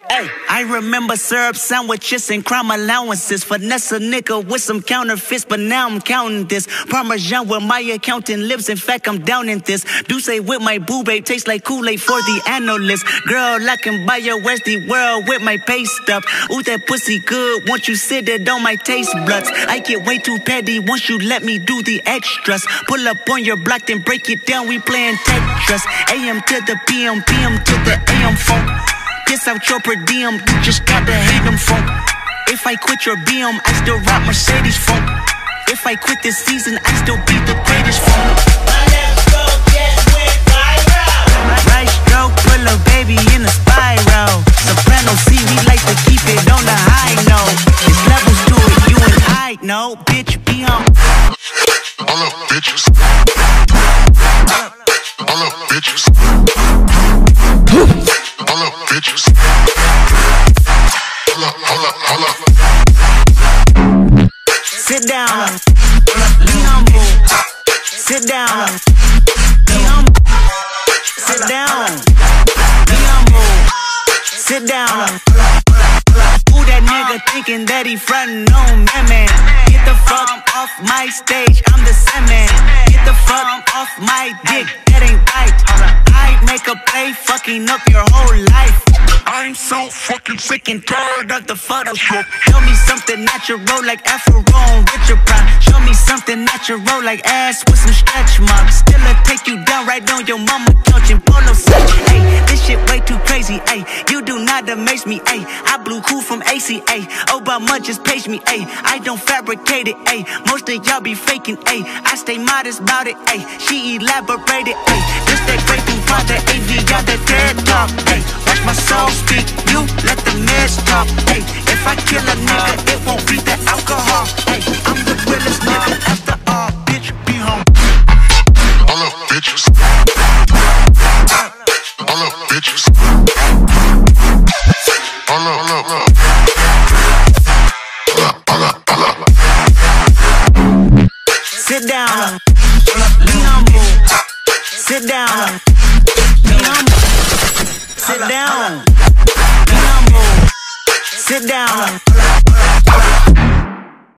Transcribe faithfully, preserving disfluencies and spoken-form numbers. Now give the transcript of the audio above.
Hey, I remember syrup sandwiches and crime allowances. Finesse a nigga with some counterfeits, but now I'm counting this. Parmesan where my accountant lives, in fact I'm down in this. Douce with my boo babe, tastes like Kool-Aid for the analyst. Girl, I can buy your Westie world with my pay stub. Ooh, that pussy good, won't you sit it on my taste buds? I get way too petty once you let me do the extras. Pull up on your block, then break it down, we playing Tetris. A M to the P M, P M to the A M funk. Piss out your per diem, you just gotta hate them funk. If I quit your B M, I still rock Mercedes funk. If I quit this season, I still be the greatest funk. My left stroke just went viral. Right stroke, put a baby in a spiral. Soprano C, we like to keep it on the high note. There's levels to it, you and I know. Bitch, be on. All up, bitches. All up, bitches. All up, bitches. Hold up, hold up, hold up. Sit down. Be humble. Sit down. Be humble. Sit down. Be humble. Sit down. Who that nigga thinking that he frontin' on me, man? Get the fuck off my stage, I'm the Sandman. Get the fuck off my dick, that ain't right. I make a play, fucking up your whole life. I'm so fucking sick and tired of the Photoshop. Show me something natural like Afro on Richard Pryor. Show me something natural like ass with some stretch marks. Still I take you down right on your mama couch in polo set. Hey, this shit way too crazy. Hey, you do not amaze me. Hey, I blew cool from A C A. Obama just paged me. Hey, I don't fabricate it. Hey, most of y'all be faking. Hey, I stay modest about it. Hey, she elaborated. Hey, this that great thing for the A V got that TED talk. Hey, watch my soul speak. You let the meds talk. Hey, if I kill a nigga, it won't be the alcohol. Hey, I'm the realest nigga after all. Bitch, be home. All up, bitches. All up, bitches. All up, all up, all up. All up, all up, all up. Sit down. Be humble. Sit down. Be humble. Sit down. Be humble. Sit down.